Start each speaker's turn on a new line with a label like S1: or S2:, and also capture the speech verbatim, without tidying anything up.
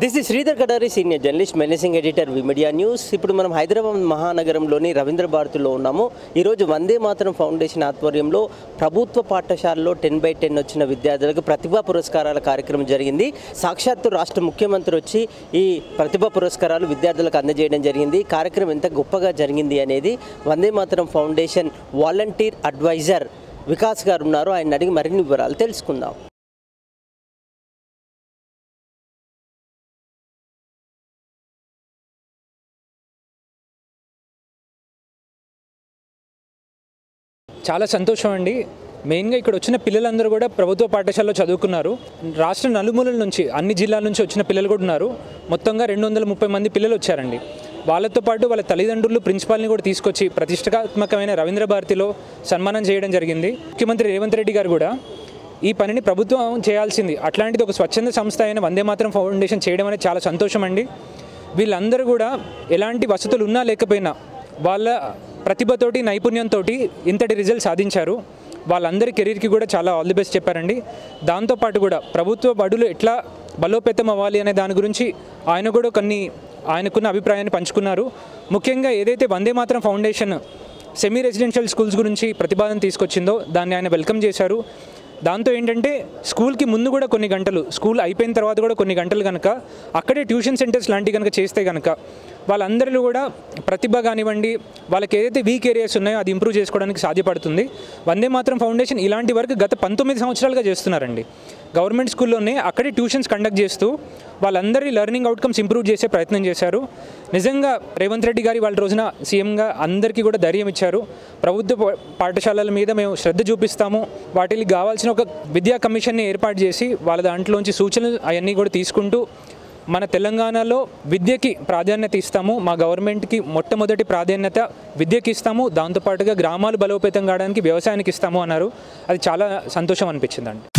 S1: This is Sridhar Kadari, senior journalist, managing editor V media news. ఇప్పుడు మనం హైదరాబాద్ మహానగరంలోని రవీంద్ర భారతిలో ఉన్నాము. ఈరోజు వందే మాతరం ఫౌండేషన్ ఆధ్వర్యంలో ప్రభుత్వ పాఠశాలలో టెన్ బై టెన్ వచ్చిన విద్యార్థులకు ప్రతిభా పురస్కారాల కార్యక్రమం జరిగింది. సాక్షాత్తు రాష్ట్ర ముఖ్యమంత్రి వచ్చి ఈ ప్రతిభా పురస్కారాలు విద్యార్థులకు అందజేయడం జరిగింది. కార్యక్రమం ఎంత గొప్పగా జరిగింది అనేది Vande Mataram foundation volunteer advisor Vikas garu ఉన్నారు. ఆయన అడిగి మరిన్ని వివరాలు తెలుసుకుందాం.
S2: చాలా సంతోషం అండి. మెయిన్గా ఇక్కడ వచ్చిన పిల్లలందరూ కూడా ప్రభుత్వ పాఠశాలలో చదువుకున్నారు. రాష్ట్ర నలుమూలల నుంచి, అన్ని జిల్లాల నుంచి వచ్చిన పిల్లలు కూడా ఉన్నారు. మొత్తంగా రెండు వందల ముప్పై మంది పిల్లలు వచ్చారండి. వాళ్ళతో పాటు వాళ్ళ తల్లిదండ్రులు, ప్రిన్సిపాల్ని కూడా తీసుకొచ్చి ప్రతిష్టాత్మకమైన రవీంద్ర భారతిలో సన్మానం చేయడం జరిగింది. ముఖ్యమంత్రి రేవంత్ రెడ్డి గారు కూడా ఈ పనిని ప్రభుత్వం చేయాల్సింది, అట్లాంటిది ఒక స్వచ్ఛంద సంస్థ అయిన వందే మాతరం ఫౌండేషన్ చేయడం అనేది చాలా సంతోషం అండి. వీళ్ళందరూ కూడా ఎలాంటి వసతులు ఉన్నా లేకపోయినా వాళ్ళ ప్రతిభతోటి, నైపుణ్యంతో ఇంతటి రిజల్ట్ సాధించారు. వాళ్ళందరి కెరీర్కి కూడా చాలా ఆల్ ది బెస్ట్ చెప్పారండి. దాంతోపాటు కూడా ప్రభుత్వ బడులు ఎట్లా బలోపేతం అవ్వాలి అనే దాని గురించి ఆయన కూడా కొన్ని ఆయనకున్న అభిప్రాయాన్ని పంచుకున్నారు. ముఖ్యంగా ఏదైతే Vande Mataram foundation semi residential schools గురించి ప్రతిపాదన తీసుకొచ్చిందో దాన్ని ఆయన వెల్కమ్ చేశారు. దాంతో ఏంటంటే స్కూల్కి ముందు కూడా కొన్ని గంటలు, స్కూల్ అయిపోయిన తర్వాత కూడా కొన్ని గంటలు కనుక అక్కడే ట్యూషన్ సెంటర్స్ లాంటివి కనుక చేస్తే కనుక వాళ్ళందరిలో కూడా ప్రతిభ కానివ్వండి, వాళ్ళకి ఏదైతే వీక్ ఏరియాస్ ఉన్నాయో అది ఇంప్రూవ్ చేసుకోవడానికి సాధ్యపడుతుంది. వందే మాతరం ఫౌండేషన్ ఇలాంటి వరకు గత పంతొమ్మిది సంవత్సరాలుగా చేస్తున్నారండి. గవర్నమెంట్ స్కూల్లోనే అక్కడే ట్యూషన్స్ కండక్ట్ చేస్తూ వాళ్ళందరి లెర్నింగ్ అవుట్కమ్స్ ఇంప్రూవ్ చేసే ప్రయత్నం చేశారు. నిజంగా రేవంత్ రెడ్డి గారి వాళ్ళ రోజున సీఎంగా అందరికీ కూడా ధైర్యం ఇచ్చారు. ప్రభుత్వ పాఠశాలల మీద మేము శ్రద్ధ చూపిస్తాము, వాటికి కావాల్సిన ఒక విద్యా కమిషన్ని ఏర్పాటు చేసి వాళ్ళ దాంట్లోంచి సూచనలు అవన్నీ కూడా తీసుకుంటూ మన తెలంగాణలో విద్యకి ప్రాధాన్యత ఇస్తాము. మా గవర్నమెంట్కి మొట్టమొదటి ప్రాధాన్యత విద్యకి ఇస్తాము, దాంతోపాటుగా గ్రామాలు బలోపేతం కావడానికి వ్యవసాయానికి ఇస్తాము అన్నారు. అది చాలా సంతోషం అనిపించిందండి.